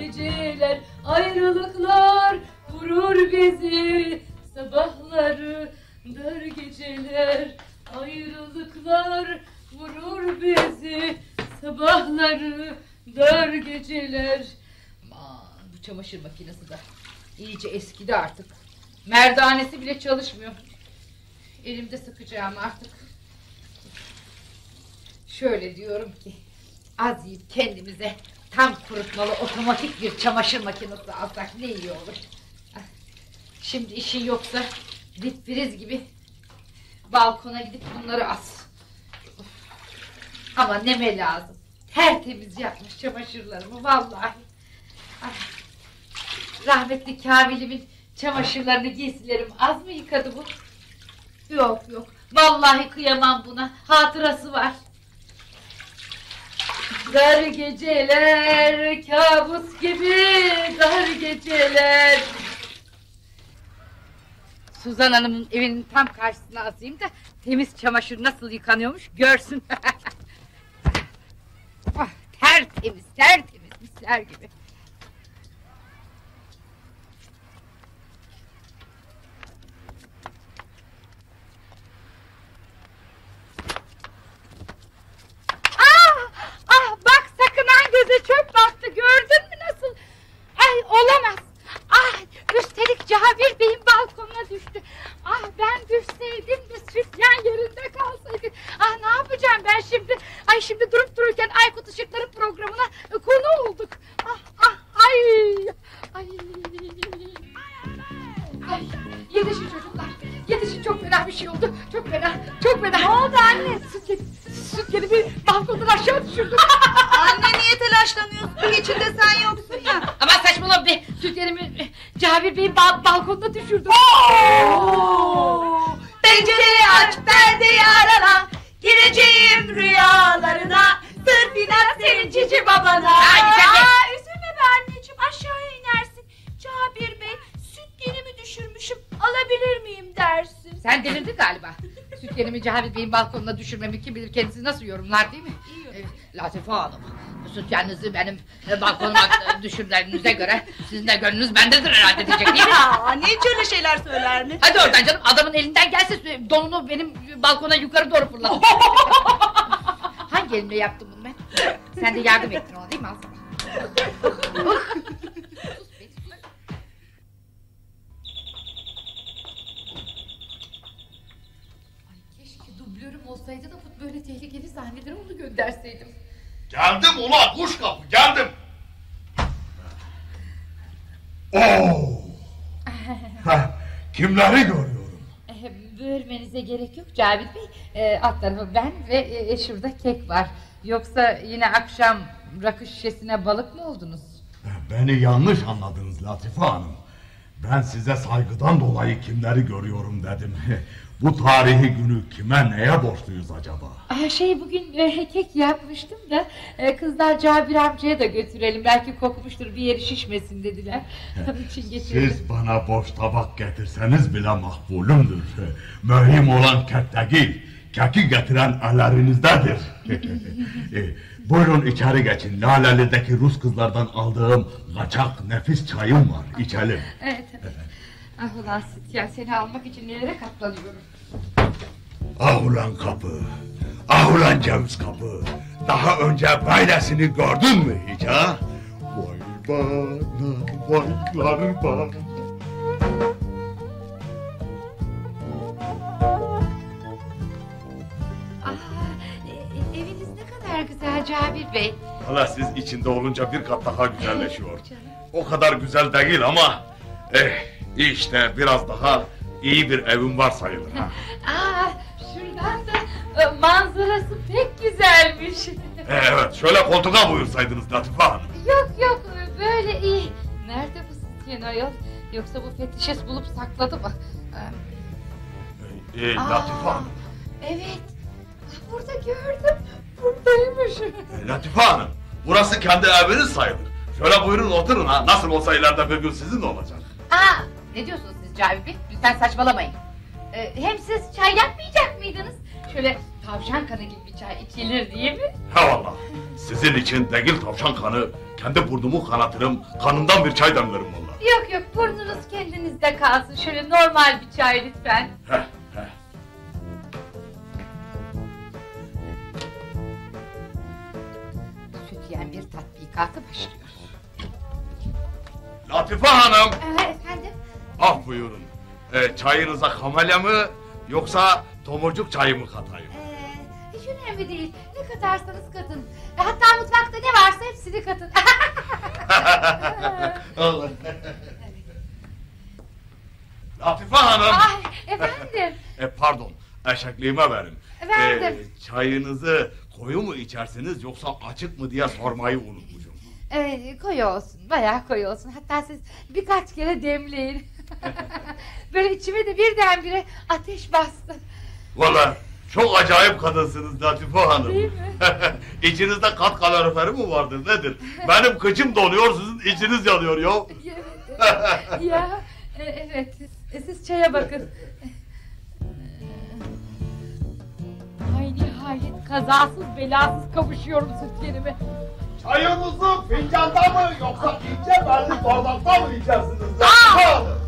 geceler, ayrılıklar vurur bizi. Sabahları dar geceler, ayrılıklar vurur bizi. Sabahları dar geceler. Aman, bu çamaşır makinesi de iyice eskidi artık. Merdanesi bile çalışmıyor. Elimde sıkacağım artık. Şöyle diyorum ki, az yiyip kendimize tam kurutmalı otomatik bir çamaşır makinesi alsak ne iyi olur. Şimdi işin yoksa dipfriz gibi balkona gidip bunları as. Ama neme lazım. Tertemiz yapmış çamaşırlarımı vallahi. Rahmetli Kamil'imin çamaşırlarını, giysilerimi az mı yıkadı bu? Yok yok, vallahi kıyamam buna, hatırası var. Dar geceler, kabus gibi dar geceler. Suzan Hanım'ın evinin tam karşısına asayım da temiz çamaşır nasıl yıkanıyormuş görsün. Ah, tertemiz, tertemiz, misler gibi. Bak, sakınan göze çöp battı, gördün mü nasıl? Ay, olamaz. Ah, üstelik Cabir Bey'in balkonuna düştü. Ah, ben düşseydim de sütyen yerinde kalsaydı. Ah, ne yapacağım ben şimdi? Ay, şimdi durup dururken Aykut Işıkları programına konu olduk. Ay. Ay, yetişin çocuklar. Yetişin, çok fena bir şey oldu. Çok fena, çok fena. Ne oldu anne? Sütyenimi balkondan aşağı düşürdüm. Anne, niye telaşlanıyorsun? İçinde sen yoksun ya. Ama saçmalama be. Sütyenimi Cabir Bey'in balkonda düşürdüm. Pencereyi aç, perdeyi arala. Gireceğim rüyalarına. Sırf inat senin cici babana. Üzülme be anneciğim, aşağıya inersin. Cabir Bey, sütyenimi düşürmüşüm, alabilir miyim dersin. Sen delirdin galiba. Sütyenimi Cabir Bey'in balkonuna düşürmemi kim bilir kendisi nasıl yorumlar, değil mi? Latife Hanım, sütyeninizi benim balkonuma düşürdüğünüze göre sizin de gönlünüz bendedir herhalde diyecek, değil mi? Ne hiç öyle şeyler söyler mi? Hadi oradan canım, adamın elinden gelse donunu benim balkona yukarı doğru fırlatır. Hangi elimle yaptım bunu ben? Sen de yardım ettin ona, değil mi? Al sana. Olsaydı da bu böyle tehlikeli sahneleri onu gönderseydim. Geldim ulan kuş kapı, geldim. Kimleri görüyorum? Bölmenize gerek yok Cabir Bey. Alt tarafı ben ve şurada kek var. Yoksa yine akşam rakı şişesine balık mı oldunuz? Beni yanlış anladınız Latife Hanım. Ben size saygıdan dolayı kimleri görüyorum dedim. Bu tarihi günü kime, neye borçluyuz acaba? Bugün kek yapmıştım da kızlar Cabir amcaya da götürelim, belki kokmuştur, bir yeri şişmesin dediler. Onun için getirdim. Siz bana boş tabak getirseniz bile makbulümdür. Mühim olan kek değil, keki getiren ellerinizdedir. Buyurun içeri geçin. Laleli'deki Rus kızlardan aldığım kaçak nefis çayım var, içelim. Evet. Ah ulan Sütyen, seni almak için nelere katlanıyorum. Ah ulan kapı, ah ulan Ceviz kapı. Daha önce böylesini gördün mü hiç ha? Vay bana, vaylar bana. Eviniz ne kadar güzel Cabir Bey. Valla siz içinde olunca bir kat daha güzelleşiyor. O kadar güzel değil ama... işte biraz daha iyi bir evim var sayılır ha. Şuradan da manzarası pek güzelmiş. Evet, şöyle koltuğa buyursaydınız Latife Hanım. Yok, böyle iyi. Nerede bu Sütyen ayol? Yoksa bu fetişes bulup sakladı mı? Latife Hanım. Evet, burada gördüm. Buradaymış. Latife Hanım, burası kendi eviniz sayılır. Şöyle buyurun oturun ha. Nasıl olsa ileride bir gün sizin de olacak. Ne diyorsunuz siz Cabir Bey? Lütfen saçmalamayın. Hem siz çay yapmayacak mıydınız? Şöyle tavşan kanı gibi bir çay içilir değil mi? He valla. Sizin için değil tavşan kanı, kendi burnumu kanatırım, kanından bir çay demlerim valla. Yok yok, burnunuz kendinizde kalsın. Şöyle normal bir çay lütfen. Heh. Sütyen bir tatbikatı başlıyor. Latife Hanım. Efendim? Ah buyurun. Çayınıza kamelya mı yoksa tomurcuk çayı mı katayım? Hiç önemli değil. Ne katarsanız katın. Hatta mutfakta ne varsa hepsini katın. Latife Hanım. Ay, efendim. Pardon, eşekliğime verin. Verdim. Çayınızı koyu mu içersiniz yoksa açık mı diye sormayı unutmuşum. Koyu olsun, bayağı koyu olsun. Hatta siz birkaç kere demleyin. Böyle içime de birdenbire ateş bastı. Valla çok acayip kadınsınız Latife Hanım. Değil mi? İçinizde kat kaloriferi mi vardır nedir? Benim kıçım donuyor, sizin içiniz yanıyor ya. Evet. Ya, evet. Siz çaya bakın. Ay nihayet kazasız belasız kavuşuyorum sütyenime. Çayınızı fincanda mı yoksa ince belli bardakta mı içersiniz Latife Hanım?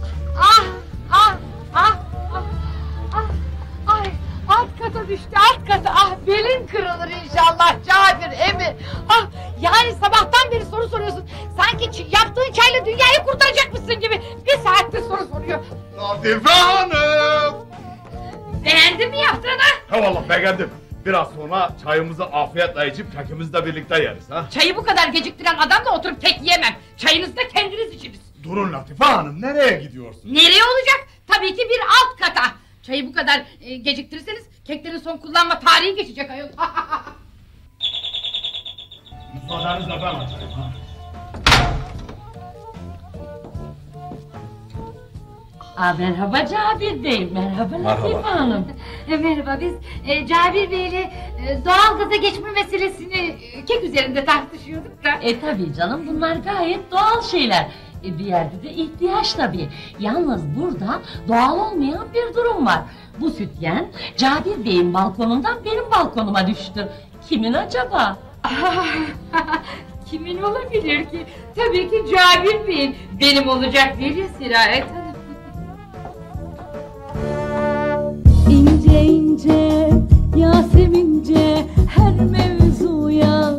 Ay, alt kata düştü, alt kata. Ah, belin kırılır inşallah Cabir emi. Ah, yani sabahtan beri soru soruyorsun. Sanki yaptığın çayla dünyayı kurtaracakmışsın gibi. Bir saattir soru soruyor. Latife Hanım. Beğendin mi yaptığını? He valla beğendim. Biraz sonra çayımızı afiyetle içip kekimizi de birlikte yeriz ha. Çayı bu kadar geciktiren adamla oturup kek yiyemem. Çayınızı da kendiniz içiniz. Durun Latife Hanım, nereye gidiyorsunuz? Nereye olacak? Tabii ki bir alt kata. Çayı bu kadar geciktirirseniz keklerin son kullanma tarihi geçecek ayol. Müsaadenizle ben açayım ha. Merhaba Cabir Bey, merhaba Merhaba. Latife Hanım. Merhaba, biz Cabir Bey'le doğalgaza geçme meselesini kek üzerinde tartışıyorduk da. Tabii canım, bunlar gayet doğal şeyler. Bir yerde de ihtiyaç tabii. Yalnız burada doğal olmayan bir durum var. Bu sütyen Cabir Bey'in balkonundan benim balkonuma düştü. Kimin acaba? Kimin olabilir ki? Tabii ki Cabir Bey'in. Benim olacak değil ya Siraet Hanım. İnce ince Yasemince her mevzuya